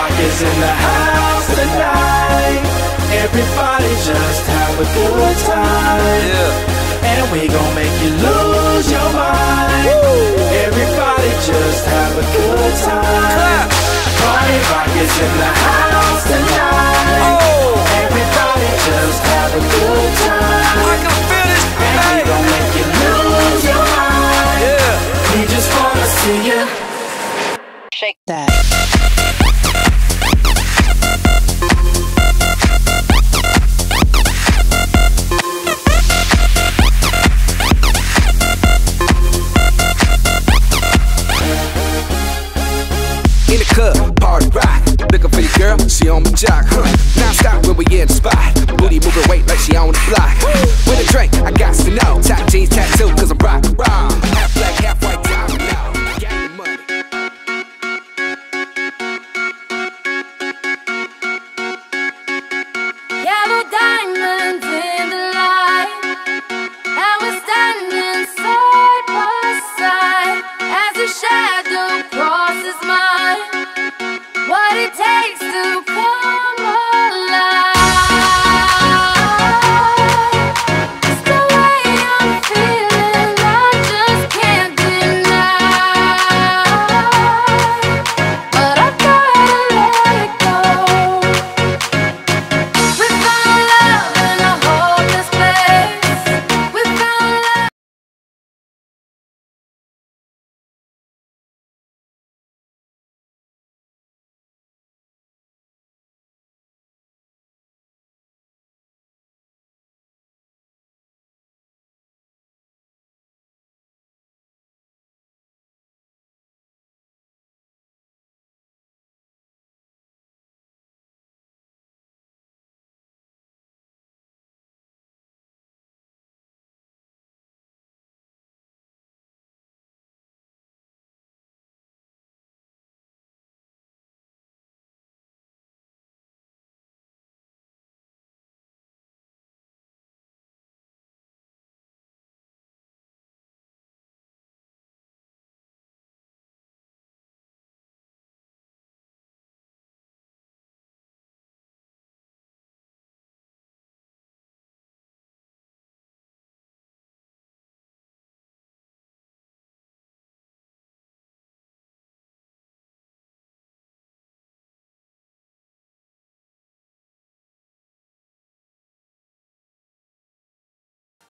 Rock is in the house tonight. Everybody just have a good time. Yeah. And we gon' make you lose your mind. Woo. Everybody just have a good time. Party Rock is in the house tonight. Oh. Everybody just have a good time. I can feel this. And we gon' make you lose your mind. Yeah. We just wanna see you shake that. In the club, party rock. Looking for your girl, she on my jock. Non-stop when we in the spot. Booty moving weight like she on the block. With a drink, I got to know. Top jeans tattoo, cause I'm rock.